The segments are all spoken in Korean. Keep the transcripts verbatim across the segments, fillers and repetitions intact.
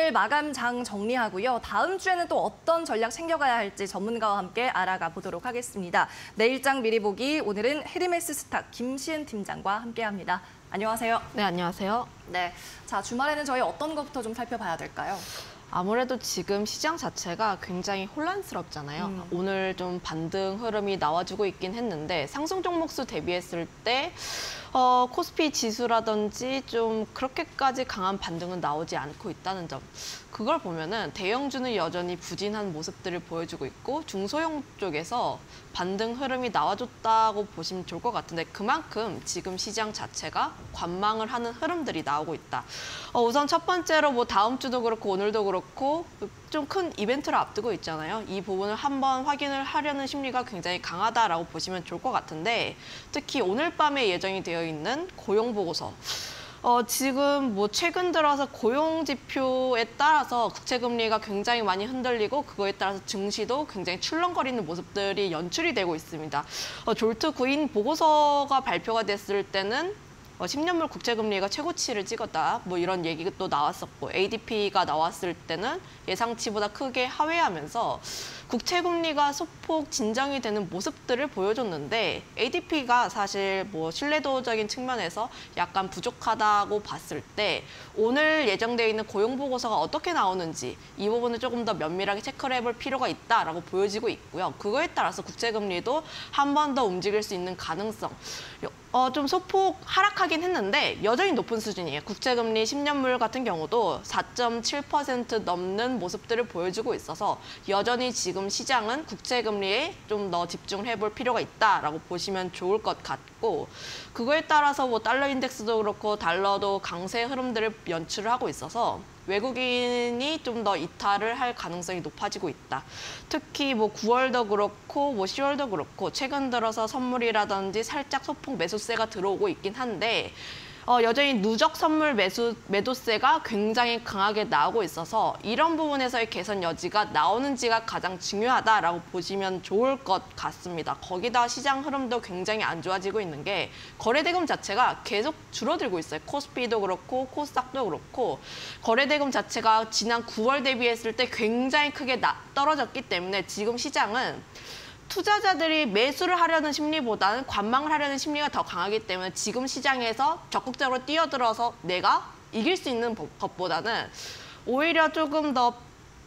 오늘 마감장 정리하고요. 다음 주에는 또 어떤 전략 챙겨가야 할지 전문가와 함께 알아가 보도록 하겠습니다. 내일장 미리 보기, 오늘은 헤르메스 스탁 김시은 팀장과 함께합니다. 안녕하세요. 네, 안녕하세요. 네, 자 주말에는 저희 어떤 것부터 좀 살펴봐야 될까요? 아무래도 지금 시장 자체가 굉장히 혼란스럽잖아요. 음. 오늘 좀 반등 흐름이 나와주고 있긴 했는데 상승 종목수 대비했을 때 어, 코스피 지수라든지 좀 그렇게까지 강한 반등은 나오지 않고 있다는 점. 그걸 보면은 대형주는 여전히 부진한 모습들을 보여주고 있고 중소형 쪽에서 반등 흐름이 나와줬다고 보시면 좋을 것 같은데 그만큼 지금 시장 자체가 관망을 하는 흐름들이 나오고 있다. 어, 우선 첫 번째로 뭐 다음 주도 그렇고 오늘도 그렇고 좀 큰 이벤트를 앞두고 있잖아요. 이 부분을 한번 확인을 하려는 심리가 굉장히 강하다라고 보시면 좋을 것 같은데 특히 오늘 밤에 예정이 되어 있는 고용보고서. 어, 지금 뭐 최근 들어서 고용 지표에 따라서 국채금리가 굉장히 많이 흔들리고 그거에 따라서 증시도 굉장히 출렁거리는 모습들이 연출이 되고 있습니다. 어, 졸트 구인 보고서가 발표가 됐을 때는 어, 십 년물 국채금리가 최고치를 찍었다. 뭐 이런 얘기가 또 나왔었고 에이디피가 나왔을 때는 예상치보다 크게 하회하면서 국채금리가 소폭 진정이 되는 모습들을 보여줬는데 에이디피가 사실 뭐 신뢰도적인 측면에서 약간 부족하다고 봤을 때 오늘 예정되어 있는 고용보고서가 어떻게 나오는지 이 부분을 조금 더 면밀하게 체크를 해볼 필요가 있다라고 보여지고 있고요. 그거에 따라서 국채금리도 한 번 더 움직일 수 있는 가능성. 어, 좀 소폭 하락하긴 했는데 여전히 높은 수준이에요. 국채금리 십 년물 같은 경우도 사 점 칠 퍼센트 넘는 모습들을 보여주고 있어서 여전히 지금 시장은 국채금리에 좀 더 집중을 해볼 필요가 있다라고 보시면 좋을 것 같고 그거에 따라서 뭐 달러 인덱스도 그렇고 달러도 강세 흐름들을 연출을 하고 있어서 외국인이 좀 더 이탈을 할 가능성이 높아지고 있다. 특히 뭐 구월도 그렇고 뭐 시월도 그렇고 최근 들어서 선물이라든지 살짝 소폭 매수세가 들어오고 있긴 한데 어, 여전히 누적 선물 매수, 매도세가 굉장히 강하게 나오고 있어서 이런 부분에서의 개선 여지가 나오는지가 가장 중요하다라고 보시면 좋을 것 같습니다. 거기다 시장 흐름도 굉장히 안 좋아지고 있는 게 거래대금 자체가 계속 줄어들고 있어요. 코스피도 그렇고 코스닥도 그렇고 거래대금 자체가 지난 구월 대비했을 때 굉장히 크게 나, 떨어졌기 때문에 지금 시장은 투자자들이 매수를 하려는 심리보다는 관망을 하려는 심리가 더 강하기 때문에 지금 시장에서 적극적으로 뛰어들어서 내가 이길 수 있는 것보다는 오히려 조금 더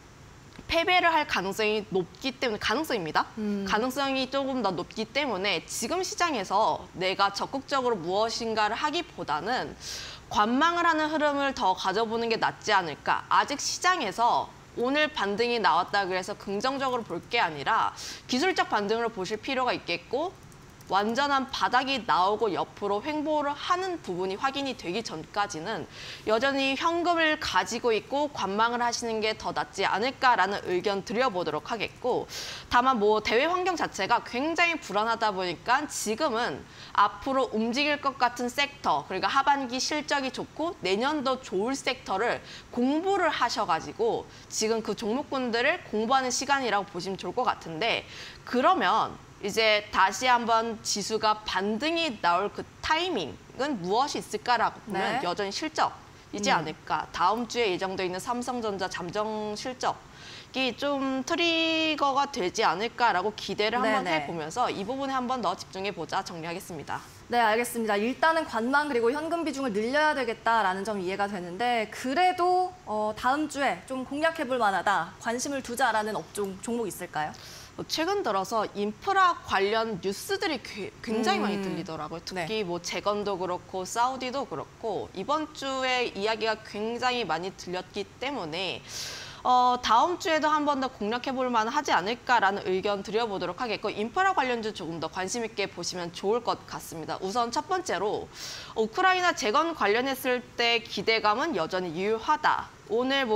패배를 할 가능성이 높기 때문에 가능성입니다. 음. 가능성이 조금 더 높기 때문에 지금 시장에서 내가 적극적으로 무엇인가를 하기보다는 관망을 하는 흐름을 더 가져보는 게 낫지 않을까. 아직 시장에서 오늘 반등이 나왔다 그래서 긍정적으로 볼 게 아니라 기술적 반등을 보실 필요가 있겠고 완전한 바닥이 나오고 옆으로 횡보를 하는 부분이 확인이 되기 전까지는 여전히 현금을 가지고 있고 관망을 하시는 게 더 낫지 않을까라는 의견 드려보도록 하겠고 다만 뭐 대외 환경 자체가 굉장히 불안하다 보니까 지금은 앞으로 움직일 것 같은 섹터 그러니까 하반기 실적이 좋고 내년도 좋을 섹터를 공부를 하셔가지고 지금 그 종목군들을 공부하는 시간이라고 보시면 좋을 것 같은데 그러면 이제 다시 한번 지수가 반등이 나올 그 타이밍은 무엇이 있을까라고 보면 네. 여전히 실적이지 음. 않을까. 다음 주에 예정돼 있는 삼성전자 잠정 실적이 좀 트리거가 되지 않을까라고 기대를 한번 네네. 해보면서 이 부분에 한번 더 집중해보자 정리하겠습니다. 네, 알겠습니다. 일단은 관망 그리고 현금 비중을 늘려야 되겠다라는 점 이해가 되는데 그래도 어, 다음 주에 좀 공략해볼 만하다, 관심을 두자라는 업종, 종목 있을까요? 최근 들어서 인프라 관련 뉴스들이 굉장히 음. 많이 들리더라고요. 특히 네. 뭐 재건도 그렇고 사우디도 그렇고 이번 주에 이야기가 굉장히 많이 들렸기 때문에 어, 다음 주에도 한 번 더 공략해볼 만하지 않을까라는 의견 드려보도록 하겠고 인프라 관련주 조금 더 관심 있게 보시면 좋을 것 같습니다. 우선 첫 번째로 우크라이나 재건 관련했을 때 기대감은 여전히 유효하다. 오늘 뭐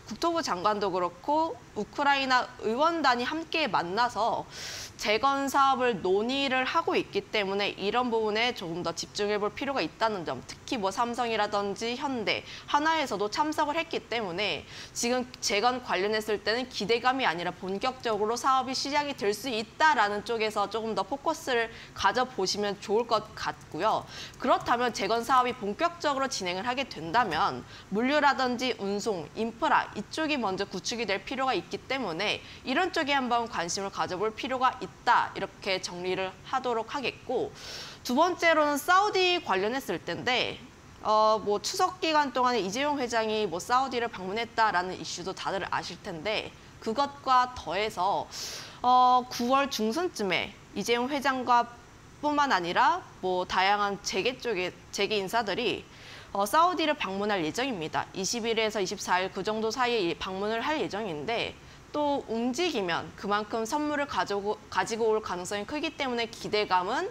국토부 장관도 그렇고 우크라이나 의원단이 함께 만나서 재건 사업을 논의를 하고 있기 때문에 이런 부분에 조금 더 집중해 볼 필요가 있다는 점, 특히 뭐 삼성이라든지 현대, 하나에서도 참석을 했기 때문에 지금 재건 관련했을 때는 기대감이 아니라 본격적으로 사업이 시작이 될 수 있다라는 쪽에서 조금 더 포커스를 가져보시면 좋을 것 같고요. 그렇다면 재건 사업이 본격적으로 진행을 하게 된다면 물류라든지 운송, 인프라 이쪽이 먼저 구축이 될 필요가 있기 때문에 이런 쪽에 한번 관심을 가져볼 필요가 있다. 이렇게 정리를 하도록 하겠고, 두 번째로는 사우디 관련했을 텐데 어, 뭐 추석 기간 동안에 이재용 회장이 뭐 사우디를 방문했다라는 이슈도 다들 아실 텐데 그것과 더해서 어, 구월 중순쯤에 이재용 회장과 뿐만 아니라 뭐 다양한 재계 쪽의 재계 인사들이 어, 사우디를 방문할 예정입니다. 이십 일에서 이십사 일 그 정도 사이에 방문을 할 예정인데 또 움직이면 그만큼 선물을 가지고, 가지고 올 가능성이 크기 때문에 기대감은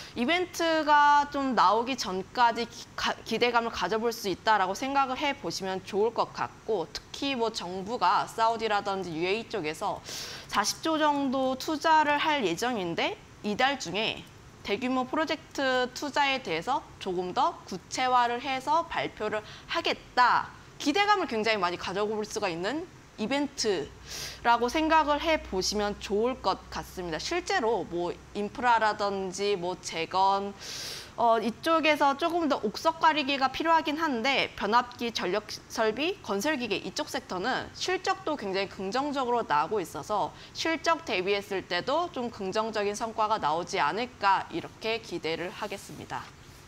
이벤트가 좀 나오기 전까지 기, 가, 기대감을 가져볼 수 있다라고 생각을 해보시면 좋을 것 같고, 특히 뭐 정부가 사우디라든지 유에이 쪽에서 사십조 정도 투자를 할 예정인데 이달 중에 대규모 프로젝트 투자에 대해서 조금 더 구체화를 해서 발표를 하겠다. 기대감을 굉장히 많이 가져볼 수가 있는 이벤트라고 생각을 해보시면 좋을 것 같습니다. 실제로 뭐 인프라라든지 뭐 재건 어, 이쪽에서 조금 더 옥석 가리기가 필요하긴 한데 변압기, 전력 설비, 건설기계 이쪽 섹터는 실적도 굉장히 긍정적으로 나오고 있어서 실적 대비했을 때도 좀 긍정적인 성과가 나오지 않을까 이렇게 기대를 하겠습니다.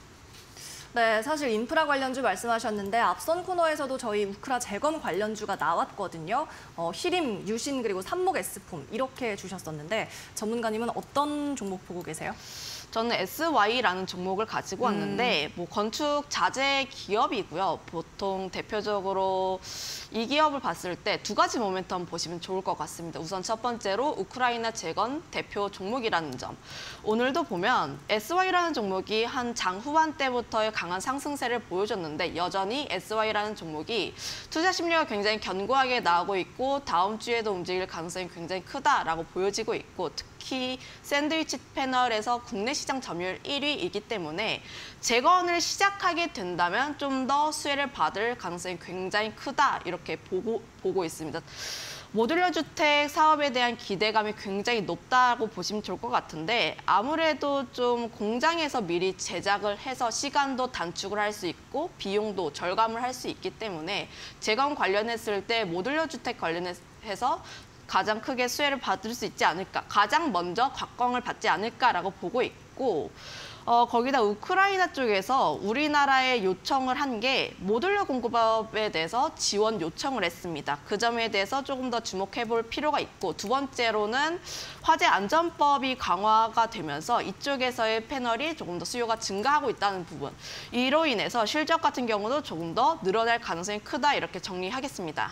네, 사실 인프라 관련주 말씀하셨는데 앞선 코너에서도 저희 우크라 재건 관련주가 나왔거든요. 어, 히림, 유신 그리고 삼목 S폼 이렇게 주셨었는데 전문가님은 어떤 종목 보고 계세요? 저는 에스와이라는 종목을 가지고 왔는데 음. 뭐 건축 자재 기업이고요. 보통 대표적으로 이 기업을 봤을 때 두 가지 모멘텀 보시면 좋을 것 같습니다. 우선 첫 번째로 우크라이나 재건 대표 종목이라는 점. 오늘도 보면 에스와이라는 종목이 한 장 후반 때부터의 강한 상승세를 보여줬는데 여전히 에스와이라는 종목이 투자 심리가 굉장히 견고하게 나오고 있고 다음 주에도 움직일 가능성이 굉장히 크다라고 보여지고 있고, 특히 샌드위치 패널에서 국내 시장 점유율 일 위이기 때문에 재건을 시작하게 된다면 좀 더 수혜를 받을 가능성이 굉장히 크다 이렇게 보고, 보고 있습니다. 모듈러 주택 사업에 대한 기대감이 굉장히 높다고 보시면 좋을 것 같은데 아무래도 좀 공장에서 미리 제작을 해서 시간도 단축을 할 수 있고 비용도 절감을 할 수 있기 때문에 재건 관련했을 때 모듈러 주택 관련해서 가장 크게 수혜를 받을 수 있지 않을까, 가장 먼저 곽광을 받지 않을까라고 보고 있고, 어, 거기다 우크라이나 쪽에서 우리나라에 요청을 한 게 모듈러 공급업에 대해서 지원 요청을 했습니다. 그 점에 대해서 조금 더 주목해 볼 필요가 있고, 두 번째로는 화재 안전법이 강화가 되면서 이쪽에서의 패널이 조금 더 수요가 증가하고 있다는 부분, 이로 인해서 실적 같은 경우도 조금 더 늘어날 가능성이 크다 이렇게 정리하겠습니다.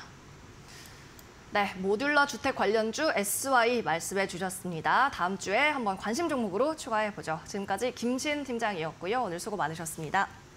네, 모듈러 주택 관련주 에스와이 말씀해 주셨습니다. 다음 주에 한번 관심 종목으로 추가해 보죠. 지금까지 김신 팀장이었고요. 오늘 수고 많으셨습니다.